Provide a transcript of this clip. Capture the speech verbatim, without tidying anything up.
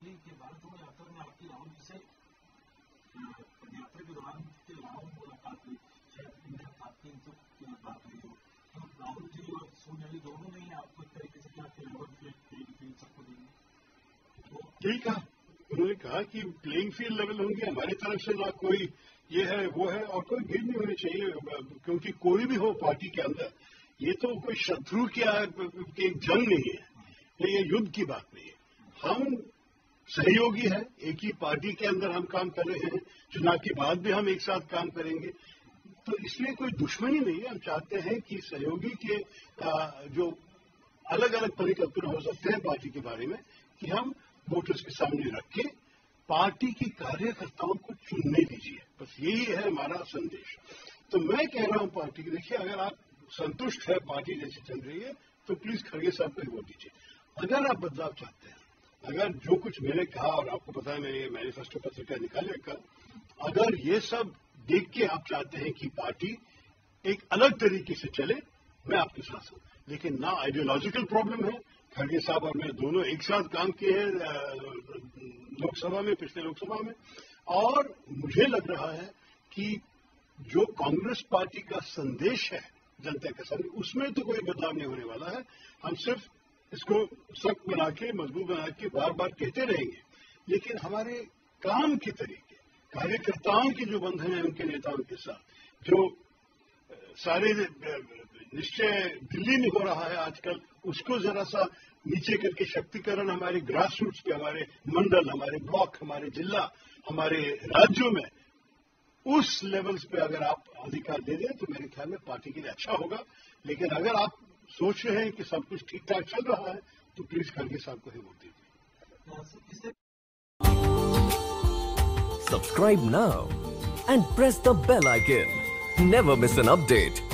के भारत यात्रा में आपकी राहुल जी से यात्रा के दौरान के राहुल मुलाकात हुई, शायद इंडिया आपकी इनसे बात हुई हो, तो राहुल जी और सोनिया जी दोनों ने आपको एक तरीके से क्या लेवल फील्ड सबको देंगे? यही कहा, उन्होंने कहा कि प्लेइंग फील्ड लेवल होंगे, हमारी तरफ से ना कोई ये है वो है और कोई भीड़ नहीं होनी चाहिए, क्योंकि कोई भी हो पार्टी के अंदर, ये तो कोई शत्रु क्या की एक जंग नहीं है, ये युद्ध की बात नहीं है। हम सहयोगी है, एक ही पार्टी के अंदर हम काम कर रहे हैं, चुनाव के बाद भी हम एक साथ काम करेंगे, तो इसमें कोई दुश्मनी नहीं है। हम चाहते हैं कि सहयोगी के जो अलग अलग परिकल्पना हो सकते हैं पार्टी के बारे में, कि हम वोटर्स के सामने रख के पार्टी के कार्यकर्ताओं को चुनने दीजिए, बस यही है हमारा संदेश। तो मैं कह रहा हूं पार्टी की, देखिए अगर आप संतुष्ट है पार्टी जैसे चल रही है तो प्लीज खड़गे साहब को वोट दीजिए। अगर आप बदलाव चाहते हैं, अगर जो कुछ मैंने कहा और आपको पता है मैंने ये मैनिफेस्टो पत्रिका निकाले कल, अगर ये सब देख के आप चाहते हैं कि पार्टी एक अलग तरीके से चले, मैं आपके साथ हूं, लेकिन ना आइडियोलॉजिकल प्रॉब्लम है। खड़गे साहब और मैं दोनों एक साथ काम किए हैं लोकसभा में, पिछले लोकसभा में, और मुझे लग रहा है कि जो कांग्रेस पार्टी का संदेश है जनता के सामने, उसमें तो कोई बदलाव नहीं होने वाला है। हम सिर्फ इसको सख्त बना के, मजबूत बना के बार बार कहते रहेंगे, लेकिन हमारे काम के तरीके, कार्यकर्ताओं के जो बंधन है उनके नेताओं के साथ, जो सारे निश्चय दिल्ली में हो रहा है आजकल, उसको जरा सा नीचे करके शक्तिकरण हमारे ग्रास रूट्स पे, हमारे मंडल, हमारे ब्लॉक, हमारे जिला, हमारे राज्यों में, उस लेवल्स पे अगर आप अधिकार दे दें तो मेरे ख्याल में पार्टी के लिए अच्छा होगा। लेकिन अगर आप सोच रहे हैं कि सब कुछ ठीक ठाक चल रहा है तो प्लीज खड़गे साहब को ही वोट दीजिए। Subscribe now and press the bell icon. Never miss an update.